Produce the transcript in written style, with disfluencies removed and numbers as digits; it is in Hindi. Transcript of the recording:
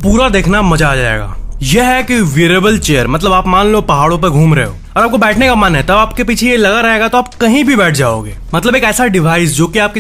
पूरा देखना मजा आ जाएगा। यह है कि वेयरेबल चेयर, मतलब आप मान लो पहाड़ों पर घूम रहे हो और आपको बैठने का मन है, तब आपके पीछे ये लगा रहेगा तो आप कहीं भी बैठ जाओगे। मतलब एक ऐसा डिवाइस जो कि आपके